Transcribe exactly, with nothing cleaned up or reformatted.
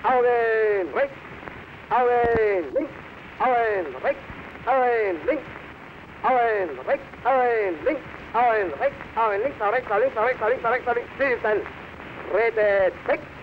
out and right, out and link, out and right, out and link, out and right, out and link, out and right, out and link, out right, out link, out right, out link, out right, out link, three ten. Rated six.